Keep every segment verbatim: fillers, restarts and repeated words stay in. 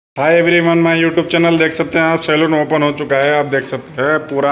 Hi everyone, my YouTube channel देख सकते हैं आप। सैलून ओपन हो चुका है। आप देख सकते हैं पूरा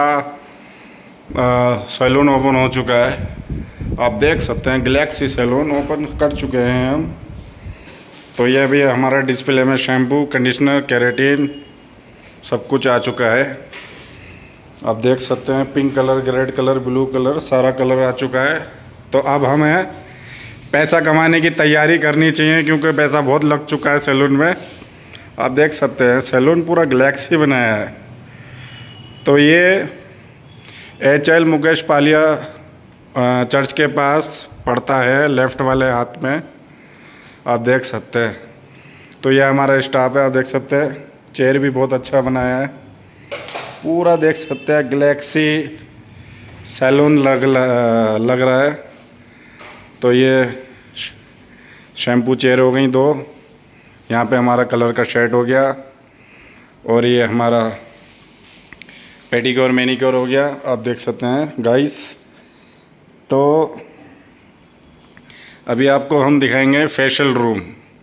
सैलून ओपन हो चुका है। आप देख सकते हैं गैलेक्सी सैलून ओपन कर चुके हैं हम। तो ये भी हमारा डिस्प्ले में शैम्पू, कंडीशनर, केराटिन सब कुछ आ चुका है। आप देख सकते हैं pink colour, red colour, blue colour, सारा कलर आ चुका है। तो अब हमें पैसा कमाने की तैयारी करनी चाहिए, क्योंकि पैसा बहुत लग चुका है सैलून में। आप देख सकते हैं सैलून पूरा गैलेक्सी बनाया है। तो ये H L Mukesh Paliya church के पास पड़ता है, लेफ़्ट वाले हाथ में। आप देख सकते हैं। तो ये हमारा स्टाफ है। आप देख सकते हैं चेयर भी बहुत अच्छा बनाया है। पूरा देख सकते हैं गैलेक्सी सैलून लग लग रहा है। तो ये शैम्पू चेयर हो गई दो। यहाँ पे हमारा कलर का शर्ट हो गया, और ये हमारा पेडिक्योर मैनिक्योर हो गया। आप देख सकते हैं गाइस। तो अभी आपको हम दिखाएंगे फेशियल रूम।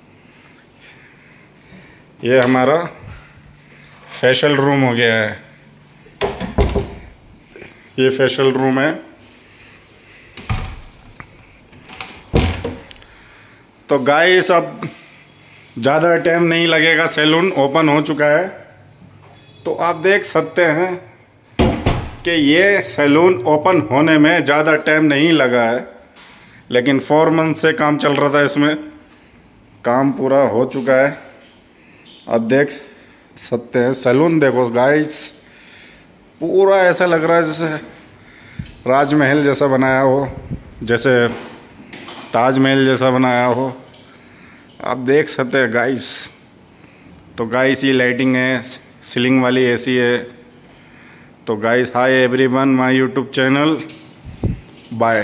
ये हमारा फेशियल रूम हो गया है। ये फेशियल रूम है। तो गाइस अब ज़्यादा टाइम नहीं लगेगा, सैलून ओपन हो चुका है। तो आप देख सकते हैं कि ये सैलून ओपन होने में ज़्यादा टाइम नहीं लगा है, लेकिन फोर मंथ से काम चल रहा था इसमें। काम पूरा हो चुका है। आप देख सकते हैं सैलून देखो गाइस, पूरा ऐसा लग रहा है जैसे राजमहल जैसा बनाया हो, जैसे ताजमहल जैसा बनाया हो। आप देख सकते हैं गाइस। तो गाइस ये लाइटिंग है, सीलिंग वाली एसी है। तो guys hi everyone, my YouTube channel, bye.